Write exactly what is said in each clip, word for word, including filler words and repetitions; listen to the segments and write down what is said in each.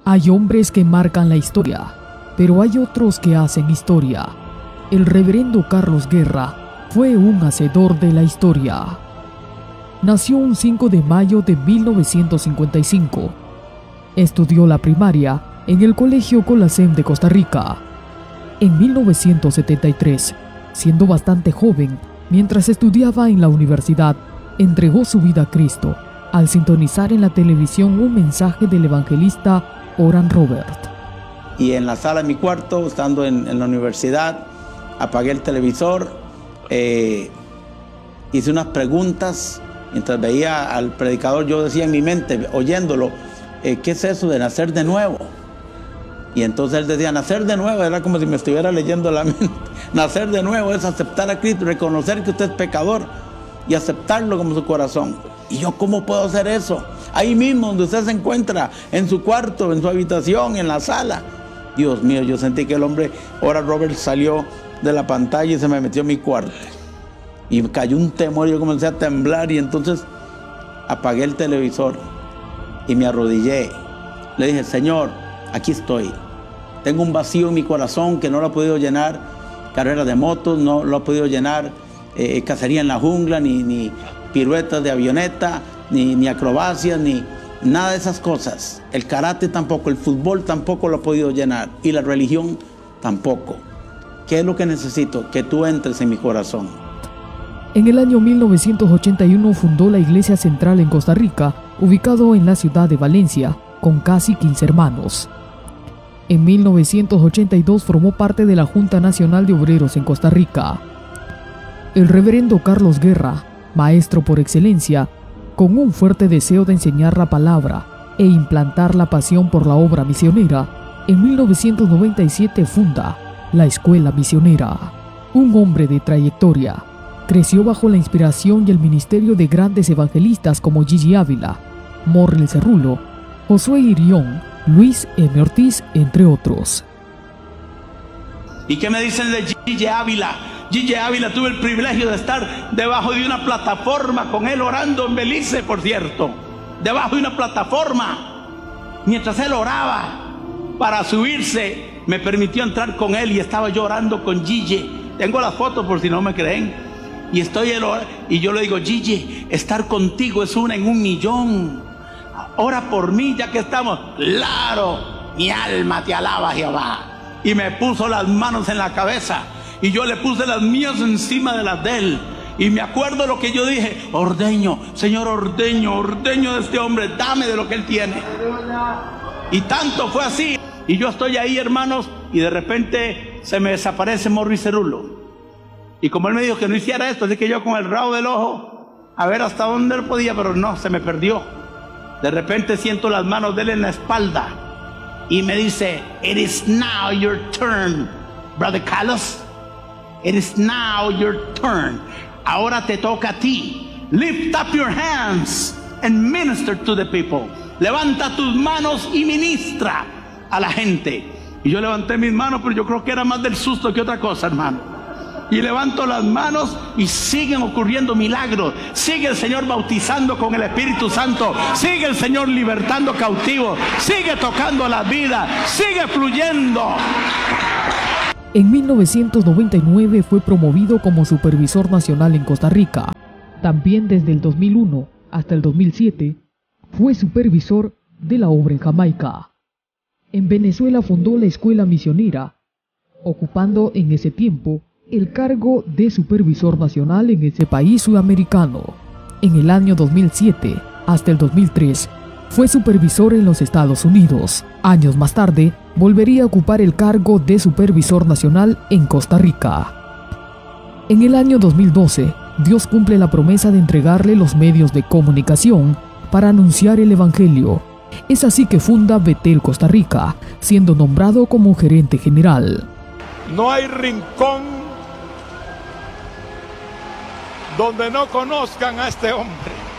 Hay hombres que marcan la historia, pero hay otros que hacen historia. El reverendo Carlos Guerra fue un hacedor de la historia. Nació un cinco de mayo de mil novecientos cincuenta y cinco. Estudió la primaria en el Colegio Colacem de Costa Rica. En mil novecientos setenta y tres, siendo bastante joven, mientras estudiaba en la universidad, entregó su vida a Cristo al sintonizar en la televisión un mensaje del evangelista Oral Roberts. Y en la sala de mi cuarto, estando en, en la universidad, apagué el televisor, eh, hice unas preguntas. Mientras veía al predicador, yo decía en mi mente, oyéndolo, eh, ¿qué es eso de nacer de nuevo? Y entonces él decía, nacer de nuevo, era como si me estuviera leyendo la mente. Nacer de nuevo es aceptar a Cristo, reconocer que usted es pecador y aceptarlo como su corazón. ¿Y yo cómo puedo hacer eso? Ahí mismo donde usted se encuentra, en su cuarto, en su habitación, en la sala. Dios mío, yo sentí que el hombre, Oral Roberts, salió de la pantalla y se me metió en mi cuarto. Y me cayó un temor, yo comencé a temblar y entonces apagué el televisor y me arrodillé. Le dije, Señor, aquí estoy. Tengo un vacío en mi corazón que no lo he podido llenar. Carreras de motos, no lo he podido llenar. Eh, cacería en la jungla, ni, ni piruetas de avioneta, ni, ni acrobacias, ni nada de esas cosas. El karate tampoco, el fútbol tampoco lo he podido llenar. Y la religión tampoco. ¿Qué es lo que necesito? Que tú entres en mi corazón. En el año mil novecientos ochenta y uno fundó la Iglesia Central en Costa Rica, ubicado en la ciudad de Valencia, con casi quince hermanos. En mil novecientos ochenta y dos formó parte de la Junta Nacional de Obreros en Costa Rica. El reverendo Carlos Guerra, maestro por excelencia, con un fuerte deseo de enseñar la palabra e implantar la pasión por la obra misionera, en mil novecientos noventa y siete funda la Escuela Misionera. Un hombre de trayectoria, creció bajo la inspiración y el ministerio de grandes evangelistas como Gigi Ávila, Morrel Cerrulo, Josué Irión, Luis M. Ortiz, entre otros. ¿Y qué me dicen de Gigi Ávila? Gigi Ávila, tuve el privilegio de estar debajo de una plataforma con él orando en Belice, por cierto. Debajo de una plataforma. Mientras él oraba para subirse, me permitió entrar con él y estaba yo orando con Gigi. Tengo las fotos por si no me creen. Y estoy él, y yo le digo, Gigi, estar contigo es una en un millón. Ora por mí ya que estamos. Claro, mi alma te alaba, Jehová. Y me puso las manos en la cabeza y yo le puse las mías encima de las de él. Y me acuerdo lo que yo dije, ordeño, Señor, ordeño, ordeño de este hombre, dame de lo que él tiene. Y tanto fue así. Y yo estoy ahí, hermanos, y de repente se me desaparece Morrel Cerrulo. Y como él me dijo que no hiciera esto, así que yo con el rabo del ojo, a ver hasta dónde él podía, pero no, se me perdió. De repente siento las manos de él en la espalda y me dice, it is now your turn, Brother Carlos. It is now your turn. Ahora te toca a ti. Lift up your hands and minister to the people. Levanta tus manos y ministra a la gente. Y yo levanté mis manos, pero yo creo que era más del susto que otra cosa, hermano. Y levanto las manos y siguen ocurriendo milagros. Sigue el Señor bautizando con el Espíritu Santo. Sigue el Señor libertando cautivos. Sigue tocando las vidas. Sigue fluyendo. En mil novecientos noventa y nueve fue promovido como supervisor nacional en Costa Rica. También desde el dos mil uno hasta el dos mil siete fue supervisor de la obra en Jamaica. En Venezuela fundó la Escuela Misionera, ocupando en ese tiempo el cargo de supervisor nacional en ese país sudamericano. En el año dos mil siete hasta el dos mil tres fue supervisor en los Estados Unidos. Años más tarde volvería a ocupar el cargo de supervisor nacional en Costa Rica. En el año dos mil doce, Dios cumple la promesa de entregarle los medios de comunicación para anunciar el Evangelio. Es así que funda Betel Costa Rica, siendo nombrado como gerente general. No hay rincón donde no conozcan a este hombre.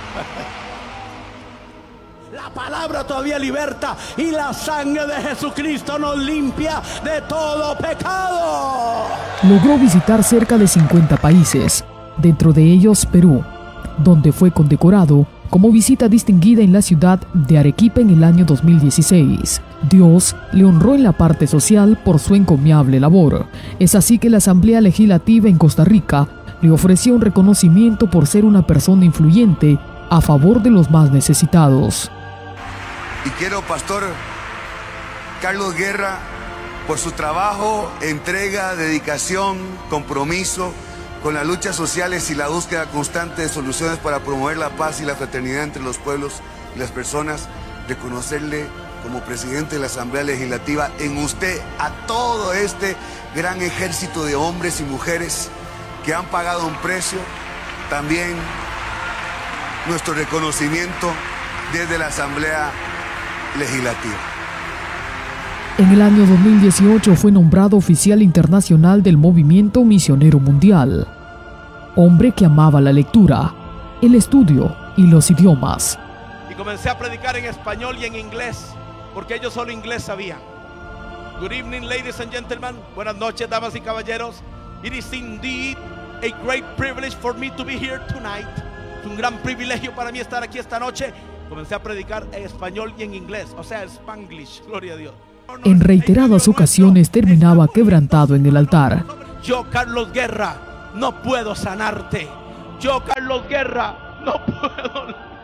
La palabra todavía liberta y la sangre de Jesucristo nos limpia de todo pecado. Logró visitar cerca de cincuenta países, dentro de ellos Perú, donde fue condecorado como visita distinguida en la ciudad de Arequipa en el año dos mil dieciséis. Dios le honró en la parte social por su encomiable labor. Es así que la Asamblea Legislativa en Costa Rica le ofreció un reconocimiento por ser una persona influyente a favor de los más necesitados. Y quiero, Pastor Carlos Guerra, por su trabajo, entrega, dedicación, compromiso con las luchas sociales y la búsqueda constante de soluciones para promover la paz y la fraternidad entre los pueblos y las personas, reconocerle como presidente de la Asamblea Legislativa en usted a todo este gran ejército de hombres y mujeres que han pagado un precio. También nuestro reconocimiento desde la Asamblea Legislativa. En el año dos mil dieciocho fue nombrado oficial internacional del Movimiento Misionero Mundial. Hombre que amaba la lectura, el estudio y los idiomas. Y comencé a predicar en español y en inglés, porque ellos solo inglés sabían. Good evening, ladies and gentlemen. Buenas noches, damas y caballeros. It is indeed a great privilege for me to be here tonight. Es un gran privilegio para mí estar aquí esta noche. Comencé a predicar en español y en inglés, o sea, Spanglish, gloria a Dios. En reiteradas ocasiones terminaba quebrantado en el altar. Yo, Carlos Guerra, no puedo sanarte. Yo, Carlos Guerra, no puedo.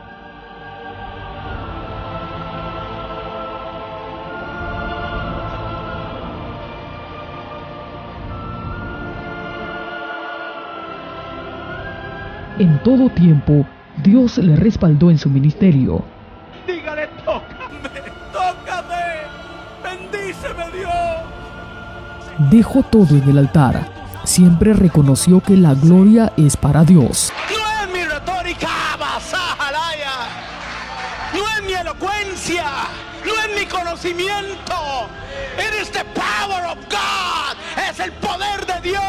En todo tiempo, Dios le respaldó en su ministerio. Dígale, tócame, tócame, bendíceme, Dios. Dejó todo en el altar. Siempre reconoció que la gloria es para Dios. No es mi retórica, basajalaya. No es mi elocuencia. No es mi conocimiento. It is the power of God. Es el poder de Dios.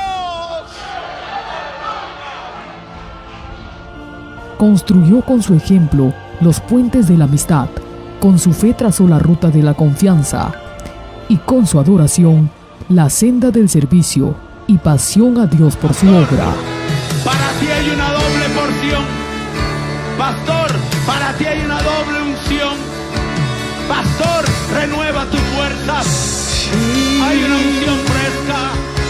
Construyó con su ejemplo los puentes de la amistad, con su fe trazó la ruta de la confianza y con su adoración la senda del servicio y pasión a Dios por su obra. Para ti hay una doble porción, pastor, para ti hay una doble unción, pastor, renueva tus fuerzas, hay una unción fresca.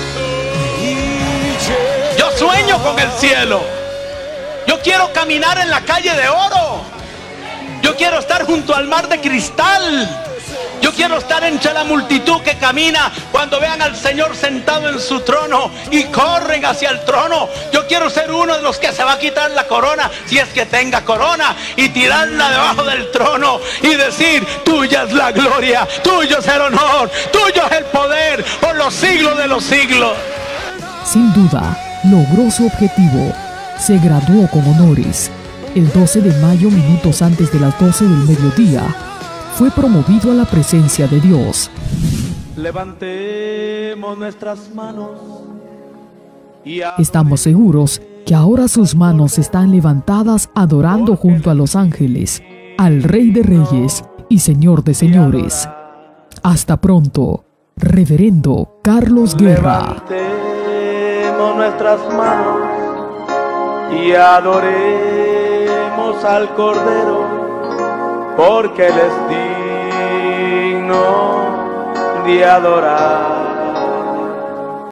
Yo sueño con el cielo. Yo quiero caminar en la calle de oro. Yo quiero estar junto al mar de cristal. Yo quiero estar entre la multitud que camina cuando vean al Señor sentado en su trono y corren hacia el trono. Yo quiero ser uno de los que se va a quitar la corona, si es que tenga corona, y tirarla debajo del trono y decir: tuya es la gloria, tuyo es el honor, tuyo es el poder por los siglos de los siglos. Sin duda, logró su objetivo. Se graduó con honores. El doce de mayo, minutos antes de las doce del mediodía, fue promovido a la presencia de Dios. Levantemos nuestras manos. Y Estamos seguros que ahora sus manos están levantadas adorando junto a los ángeles, al Rey de Reyes y Señor de Señores. Hasta pronto, Reverendo Carlos Guerra. Levantemos nuestras manos y adoremos al Cordero, porque Él es digno de adorar.